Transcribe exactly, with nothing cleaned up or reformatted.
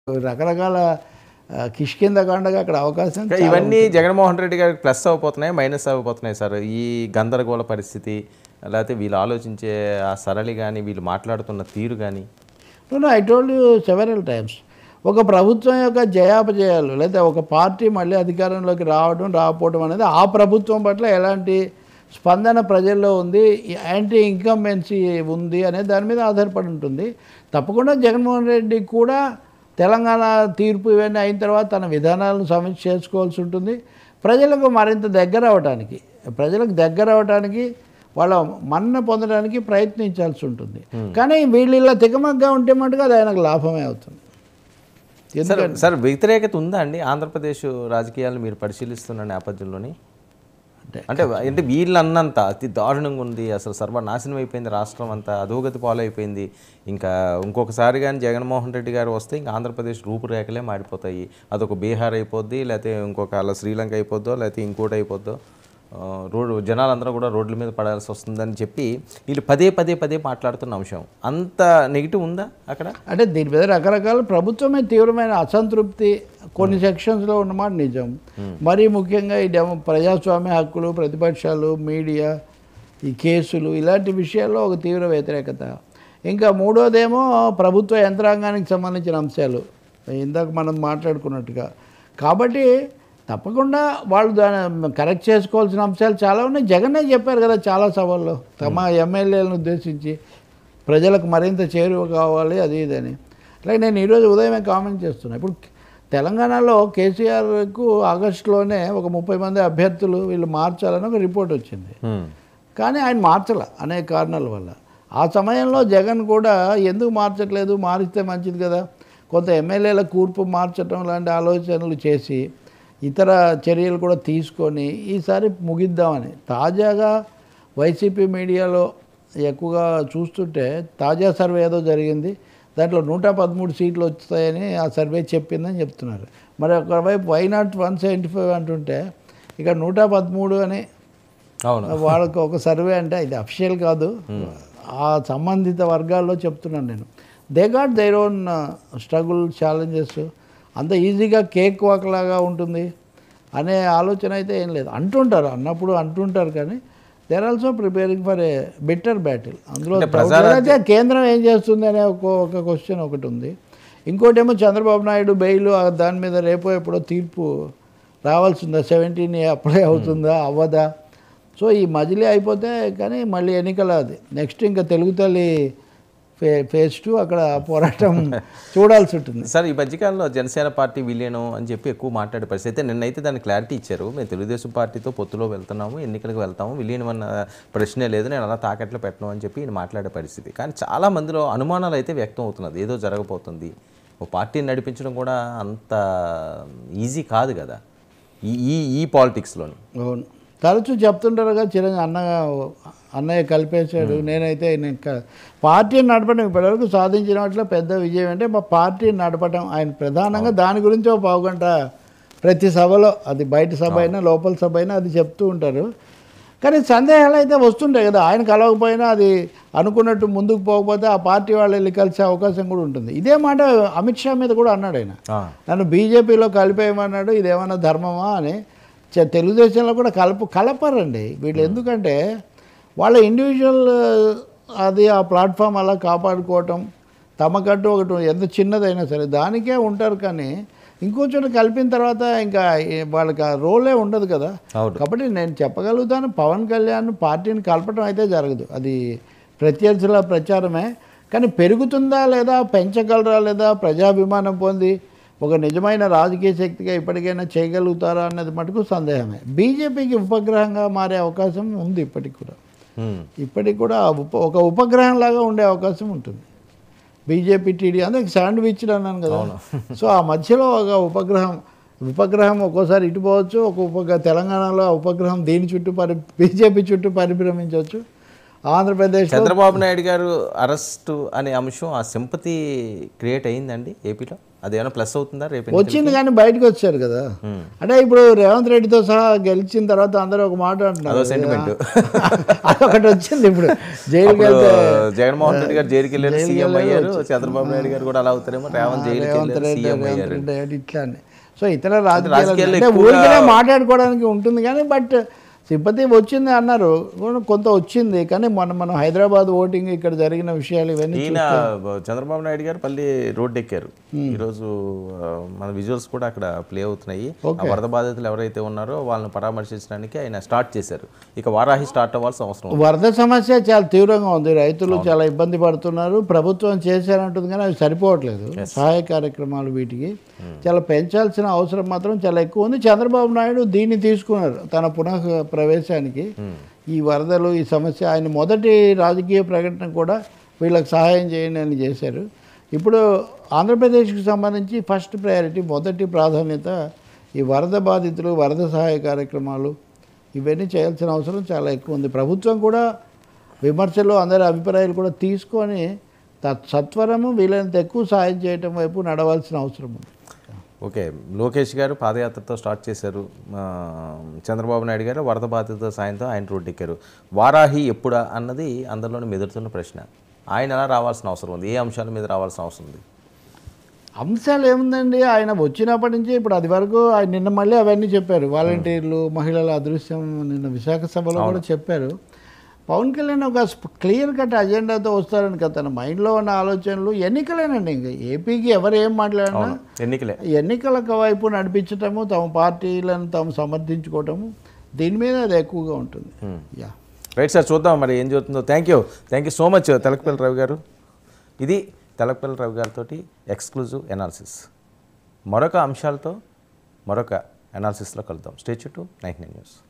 రకరకాల కిష్కిందకాండగా అక్కడ అవకాశం. ఇవన్నీ జగన్మోహన్ రెడ్డి గారికి ప్లస్ అయిపోతున్నాయి, మైనస్ అయిపోతున్నాయి సార్. ఈ గందరగోళ పరిస్థితి, లేకపోతే వీళ్ళు ఆలోచించే ఆ సరళి కానీ, వీళ్ళు మాట్లాడుతున్న తీరు కానీ. No I told you several times, ఒక ప్రభుత్వం యొక్క జయాపజయాలు లేదా ఒక పార్టీ మళ్ళీ అధికారంలోకి రావడం రాకపోవడం అనేది ఆ ప్రభుత్వం పట్ల ఎలాంటి స్పందన ప్రజల్లో ఉంది, యాంటీ ఇన్కంబెన్సీ ఉంది అనే దాని మీద ఆధారపడి ఉంటుంది. తప్పకుండా జగన్మోహన్ రెడ్డి కూడా తెలంగాణ తీర్పు ఇవన్నీ అయిన తర్వాత తన విధానాలను సమీక్ష చేసుకోవాల్సి ఉంటుంది. ప్రజలకు మరింత దగ్గర అవడానికి ప్రజలకు దగ్గర అవడానికి వాళ్ళ మన్న పొందడానికి ప్రయత్నించాల్సి ఉంటుంది. కానీ వీళ్ళు ఇలా తికమగ్గా ఉంటే మటుకు అది ఆయనకు లాభమే అవుతుంది. సార్ వ్యతిరేకత ఉందా అండి ఆంధ్రప్రదేశ్ రాజకీయాలను మీరు పరిశీలిస్తున్న నేపథ్యంలోని? అంటే అంటే వీళ్ళు అన్నంత అతి దారుణంగా ఉంది, అసలు సర్వనాశనం అయిపోయింది, రాష్ట్రం అంతా అధోగతి పాలైపోయింది. ఇంకా ఇంకొకసారి కానీ జగన్మోహన్ రెడ్డి గారు వస్తే ఇంకా ఆంధ్రప్రదేశ్ రూపురేఖలే మారిపోతాయి. అదొక బీహార్ అయిపోద్ది, లేకపోతే ఇంకొక అలా శ్రీలంక అయిపోద్దో, లేకపోతే ఇంకోటి అయిపోద్దో, రోడ్డు జనాలందరూ కూడా రోడ్ల మీద పడాల్సి వస్తుందని చెప్పి వీళ్ళు పదే పదే పదే మాట్లాడుతున్న అంశం. అంత నెగిటివ్ ఉందా అక్కడ? అంటే దీని మీద రకరకాల ప్రభుత్వమే తీవ్రమైన అసంతృప్తి కొన్ని సెక్షన్స్లో ఉన్నమాట నిజం. మరీ ముఖ్యంగా ఈ డెమో ప్రజాస్వామ్య హక్కులు, ప్రతిపక్షాలు, మీడియా, ఈ కేసులు, ఇలాంటి విషయాల్లో ఒక తీవ్ర వ్యతిరేకత. ఇంకా మూడోదేమో ప్రభుత్వ యంత్రాంగానికి సంబంధించిన అంశాలు, ఇందాక మనం మాట్లాడుకున్నట్టుగా. కాబట్టి తప్పకుండా వాళ్ళు దాన్ని కరెక్ట్ చేసుకోవాల్సిన అంశాలు చాలా ఉన్నాయి. జగనే చెప్పారు కదా చాలా సభల్లో తమ ఎమ్మెల్యేలను ఉద్దేశించి ప్రజలకు మరింత చేరువ కావాలి అది ఇదని. అలాగే నేను ఈరోజు ఉదయమే కామెంట్ చేస్తున్నాను. ఇప్పుడు తెలంగాణలో కేసీఆర్కు ఆగస్టులోనే ఒక ముప్పై మంది అభ్యర్థులు వీళ్ళు మార్చాలని ఒక రిపోర్ట్ వచ్చింది. కానీ ఆయన మార్చాల అనేక కారణాల వల్ల. ఆ సమయంలో జగన్ కూడా ఎందుకు మార్చట్లేదు, మారిస్తే మంచిది కదా, కొంత ఎమ్మెల్యేల కూర్పు మార్చడం లాంటి ఆలోచనలు చేసి ఇతర చర్యలు కూడా తీసుకొని ఈసారి ముగిద్దామని. తాజాగా వైసీపీ మీడియాలో ఎక్కువగా చూస్తుంటే తాజా సర్వే ఏదో జరిగింది, దాంట్లో నూట పదమూడు సీట్లు వస్తాయని ఆ సర్వే చెప్పిందని చెప్తున్నారు. మరి ఒకవైపు why not one seventy five అంటుంటే ఇక్కడ నూట పదమూడు అని వాళ్ళకి ఒక సర్వే అంటే ఇది అఫిషియల్ కాదు, ఆ సంబంధిత వర్గాల్లో చెప్తున్నాను నేను. They got their own struggle, challenges. అంత ఈజీగా కేక్ వాక్ లాగా ఉంటుంది అనే ఆలోచన అయితే ఏం లేదు. అంటుంటారు, అన్నప్పుడు అంటుంటారు, కానీ they are also preparing for a better battle. అందులో అయితే కేంద్రం ఏం చేస్తుంది అనే ఒక ఒక క్వశ్చన్ ఒకటి ఉంది. ఇంకోటి ఏమో చంద్రబాబు నాయుడు బెయిల్, దాని మీద రేపో ఎప్పుడో తీర్పు రావాల్సిందా, సెవెంటీన్ అప్లై అవుతుందా అవ్వదా. సో ఈ మజిలీ అయిపోతే కానీ మళ్ళీ ఎన్నికల అది నెక్స్ట్ ఇంకా తెలుగు తల్లి ఫే ఫేజ్ టూ అక్కడ పోరాటం చూడాల్సి ఉంటుంది. సార్ ఈ మధ్యకాలంలో జనసేన పార్టీ విలీనం అని చెప్పి ఎక్కువ మాట్లాడే పరిస్థితి అయితే నిన్నైతే దాన్ని క్లారిటీ ఇచ్చారు. మేము తెలుగుదేశం పార్టీతో పొత్తులో వెళ్తున్నాము, ఎన్నికలకు వెళ్తాము, విలీనం అన్న ప్రశ్నే లేదు, నేను అలా తాకట్లో పెట్టను అని చెప్పి ఈయన మాట్లాడే పరిస్థితి. కానీ చాలా మందిలో అనుమానాలు అయితే వ్యక్తం అవుతున్నది, ఏదో జరగబోతుంది. ఓ పార్టీని నడిపించడం కూడా అంత ఈజీ కాదు కదా ఈ ఈ ఈ పాలిటిక్స్లోని. అవును, తరచూ చెప్తుంటారుగా చిరంజీవి అన్న అన్నయ్య కలిపేశాడు. నేనైతే నేను పార్టీని నడపడం ఇప్పటివరకు సాధించిన వాటిలో పెద్ద విజయం అంటే మా పార్టీని నడపడం. ఆయన ప్రధానంగా దాని గురించి ఒక పావుగంట ప్రతి సభలో, అది బయట సభ అయినా లోపల సభ అయినా అది చెప్తూ ఉంటారు. కానీ సందేహాలు అయితే వస్తుంటాయి కదా, ఆయన కలవకపోయినా అది అనుకున్నట్టు ముందుకు పోకపోతే ఆ పార్టీ వాళ్ళు వెళ్ళి కలిసే అవకాశం కూడా ఉంటుంది. ఇదే మాట అమిత్ షా మీద కూడా అన్నాడు ఆయన, నన్ను బీజేపీలో కలిపేయమన్నాడు, ఇదేమన్నా ధర్మమా అని. తెలుగుదేశంలో కూడా కలప కలపరండి వీళ్ళు, ఎందుకంటే వాళ్ళ ఇండివిజువల్ అది ఆ ప్లాట్ఫామ్ అలా కాపాడుకోవటం, తమకంటూ ఒకటి ఎంత చిన్నదైనా సరే దానికే ఉంటారు. కానీ ఇంకో చోట కలిపిన తర్వాత ఇంకా వాళ్ళకి ఆ రోలే ఉండదు కదా. కాబట్టి నేను చెప్పగలుగుతాను, పవన్ కళ్యాణ్ పార్టీని కలపడం అయితే జరగదు, అది ప్రత్యర్థుల ప్రచారమే. కానీ పెరుగుతుందా లేదా, పెంచగలరా లేదా, ప్రజాభిమానం పొంది ఒక నిజమైన రాజకీయ శక్తిగా ఇప్పటికైనా చేయగలుగుతారా అన్నది మటుకు సందేహమే. బీజేపీకి ఉపగ్రహంగా మారే అవకాశం ఉంది ఇప్పటికి కూడా. ఇప్పటికి కూడా ఉప ఒక ఉపగ్రహం లాగా ఉండే అవకాశం ఉంటుంది బీజేపీ టీడీ. అందుకే శాండ్విచ్లు అన్నాను కదా. సో ఆ మధ్యలో ఒక ఉపగ్రహం ఉపగ్రహం ఒక్కోసారి ఇటు పోవచ్చు, ఒక ఉపగ్రహ తెలంగాణలో ఆ ఉపగ్రహం దీని చుట్టూ పరి బీజేపీ చుట్టూ పరిభ్రమించవచ్చు. ఆంధ్రప్రదేశ్ చంద్రబాబు నాయుడు గారు అరెస్టు అనే అంశం ఆ సింపతి క్రియేట్ అయిందండి ఏపీలో. అదేమైనా ప్లస్ అవుతుందా రేపు? వచ్చింది కానీ బయటకు వచ్చారు కదా. అంటే ఇప్పుడు రేవంత్ రెడ్డితో సహా గెలిచిన తర్వాత అందరూ ఒక మాట అంటున్నారు, సెంటిమెంట్ అదొకటి వచ్చింది. ఇప్పుడు జైలుకి వెళ్తే జగన్మోహన్ రెడ్డి గారు జైలుకి వెళ్ళారు, సీఎం అయ్యారు. చంద్రబాబు నాయుడు గారు కూడా అలా అవుతారేమో, రేవంత్ జైలుకి ఇట్లా అని. సో ఇతర రాజకీయాలు ఊరికే మాట్లాడుకోవడానికి ఉంటుంది కానీ, బట్ సింపతి వచ్చింది అన్నారు, కొంత వచ్చింది. కానీ మన మనం హైదరాబాద్ ఓటింగ్ ఇక్కడ జరిగిన విషయాలు ఇవన్నీ ఈయన చంద్రబాబు నాయుడు గారు మళ్ళీ రోడ్డు ఎక్కారు. ఈరోజు మన విజువల్స్ కూడా అక్కడ ప్లే అవుతున్నాయి. వరద బాధితులు ఎవరైతే ఉన్నారో వాళ్ళని పరామర్శించడానికి ఆయన స్టార్ట్ చేశారు. ఇక వారాహి స్టార్ట్ అవ్వాల్సిన అవసరం. వరద సమస్య చాలా తీవ్రంగా ఉంది, రైతులు చాలా ఇబ్బంది పడుతున్నారు. ప్రభుత్వం చేశారంటుంది కానీ అవి సరిపోవట్లేదు. సహాయ కార్యక్రమాలు వీటికి చాలా పెంచాల్సిన అవసరం మాత్రం చాలా ఎక్కువ ఉంది. చంద్రబాబు నాయుడు దీన్ని తీసుకున్నారు తన పునః ప్రవేశానికి. ఈ వరదలు ఈ సమస్య ఆయన మొదటి రాజకీయ ప్రకటన కూడా వీళ్ళకి సహాయం చేయండి అని చేశారు. ఇప్పుడు ఆంధ్రప్రదేశ్కి సంబంధించి ఫస్ట్ ప్రయారిటీ, మొదటి ప్రాధాన్యత ఈ వరద బాధితులు, వరద సహాయ కార్యక్రమాలు ఇవన్నీ చేయాల్సిన అవసరం చాలా ఎక్కువ ఉంది. ప్రభుత్వం కూడా విమర్శలు, అందరి అభిప్రాయాలు కూడా తీసుకొని సత్వరము వీలైనంత ఎక్కువ సహాయం చేయటం వైపు నడవాల్సిన అవసరం ఉంది. ఓకే, లోకేష్ గారు పాదయాత్రతో స్టార్ట్ చేశారు. చంద్రబాబు నాయుడు గారు వరద బాధితుల సాయంతో ఆయన రోడ్డు ఎక్కారు. వారాహి ఎప్పుడా అన్నది అందరిలోనే మెదులుతున్న ప్రశ్న. ఆయన ఎలా రావాల్సిన అవసరం ఉంది? ఏ అంశాల మీద రావాల్సిన అవసరం ఉంది? అంశాలు ఏముందండి, ఆయన వచ్చినప్పటి నుంచి ఇప్పుడు అది వరకు ఆయన నిన్న మళ్ళీ అవన్నీ చెప్పారు. వాలంటీర్లు, మహిళల అదృశ్యం నిన్న విశాఖ సభలో కూడా చెప్పారు. పవన్ కళ్యాణ్ ఒక క్లియర్ కట్ అజెండాతో వస్తారని కదా తన మైండ్లో ఉన్న ఆలోచనలు. ఎన్నికలేనండి, ఇంకా ఏపీకి ఎవరు ఏం మాట్లాడినా ఎన్నికలే. ఎన్నికల వైపు నడిపించటము, తమ పార్టీలను తాము సమర్థించుకోవటము, దీని మీద అది ఎక్కువగా ఉంటుంది. యా రైట్ సార్, చూద్దాం మరి ఏం జరుగుతుందో. Thank you thank you so much Telakapalli Ravi garu. ఇది తెలకపల్లి రవి గారితో ఎక్స్క్లూజివ్ ఎనాలిసిస్. మరొక అంశాలతో మరొక ఎనాలిసిస్లో కలుద్దాం. Stay to ninety nine news.